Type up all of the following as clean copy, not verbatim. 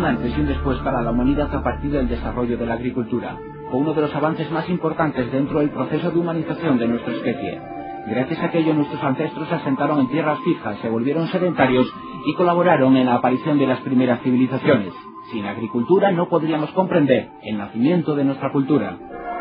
antes y un después para la humanidad a partir del desarrollo de la agricultura. Fue uno de los avances más importantes dentro del proceso de humanización de nuestra especie. Gracias a aquello nuestros ancestros se asentaron en tierras fijas, se volvieron sedentarios y colaboraron en la aparición de las primeras civilizaciones. Sin agricultura no podríamos comprender el nacimiento de nuestra cultura.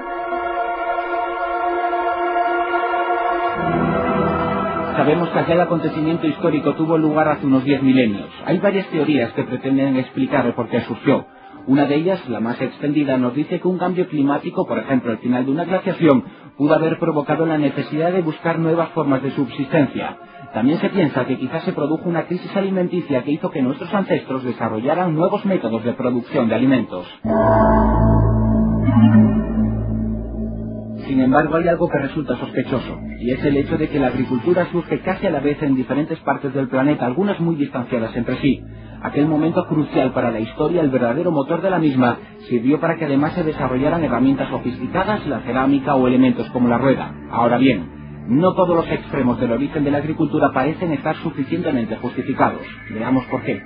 Sabemos que aquel acontecimiento histórico tuvo lugar hace unos 10 milenios. Hay varias teorías que pretenden explicar el por qué surgió. Una de ellas, la más extendida, nos dice que un cambio climático, por ejemplo el final de una glaciación, pudo haber provocado la necesidad de buscar nuevas formas de subsistencia. También se piensa que quizás se produjo una crisis alimenticia que hizo que nuestros ancestros desarrollaran nuevos métodos de producción de alimentos. Sin embargo, hay algo que resulta sospechoso, y es el hecho de que la agricultura surge casi a la vez en diferentes partes del planeta, algunas muy distanciadas entre sí. Aquel momento crucial para la historia, el verdadero motor de la misma, sirvió para que además se desarrollaran herramientas sofisticadas, la cerámica o elementos como la rueda. Ahora bien, no todos los extremos del origen de la agricultura parecen estar suficientemente justificados. Veamos por qué.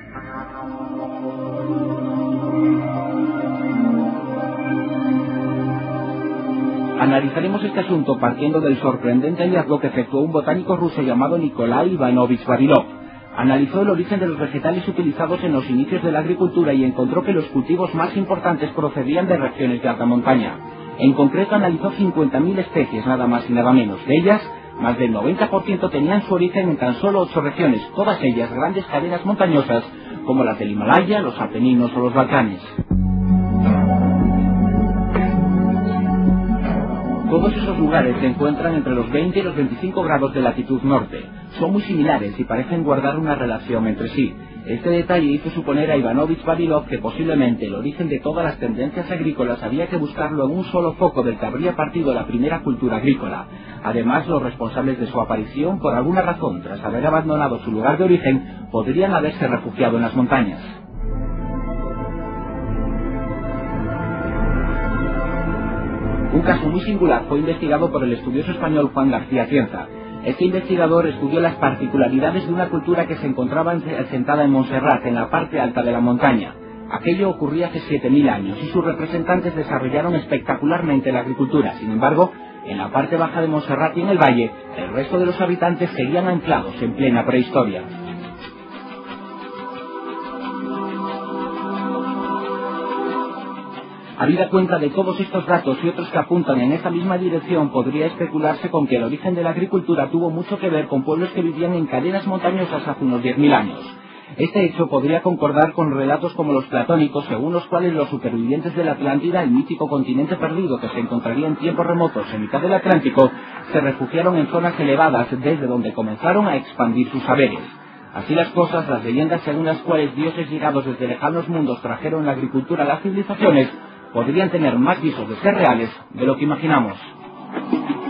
Analizaremos este asunto partiendo del sorprendente hallazgo que efectuó un botánico ruso llamado Nikolai Ivanovich Vavilov. Analizó el origen de los vegetales utilizados en los inicios de la agricultura y encontró que los cultivos más importantes procedían de regiones de alta montaña. En concreto analizó 50.000 especies, nada más y nada menos. De ellas, más del 90% tenían su origen en tan solo 8 regiones, todas ellas grandes cadenas montañosas como las del Himalaya, los Apeninos o los Balcanes. Todos esos lugares se encuentran entre los 20 y los 25 grados de latitud norte. Son muy similares y parecen guardar una relación entre sí. Este detalle hizo suponer a Ivanovich Vavilov que posiblemente el origen de todas las tendencias agrícolas había que buscarlo en un solo foco del que habría partido la primera cultura agrícola. Además, los responsables de su aparición, por alguna razón, tras haber abandonado su lugar de origen, podrían haberse refugiado en las montañas. Un caso muy singular fue investigado por el estudioso español Juan García Cienza. Este investigador estudió las particularidades de una cultura que se encontraba asentada en Montserrat, en la parte alta de la montaña. Aquello ocurría hace 7.000 años y sus representantes desarrollaron espectacularmente la agricultura. Sin embargo, en la parte baja de Montserrat y en el valle, el resto de los habitantes seguían anclados en plena prehistoria. Habida cuenta de todos estos datos y otros que apuntan en esta misma dirección, podría especularse con que el origen de la agricultura tuvo mucho que ver con pueblos que vivían en cadenas montañosas hace unos 10.000 años. Este hecho podría concordar con relatos como los platónicos, según los cuales los supervivientes de la Atlántida, el mítico continente perdido que se encontraría en tiempos remotos en mitad del Atlántico, se refugiaron en zonas elevadas desde donde comenzaron a expandir sus saberes. Así las cosas, las leyendas según las cuales dioses llegados desde lejanos mundos trajeron la agricultura a las civilizaciones, podrían tener más visos de ser reales de lo que imaginamos.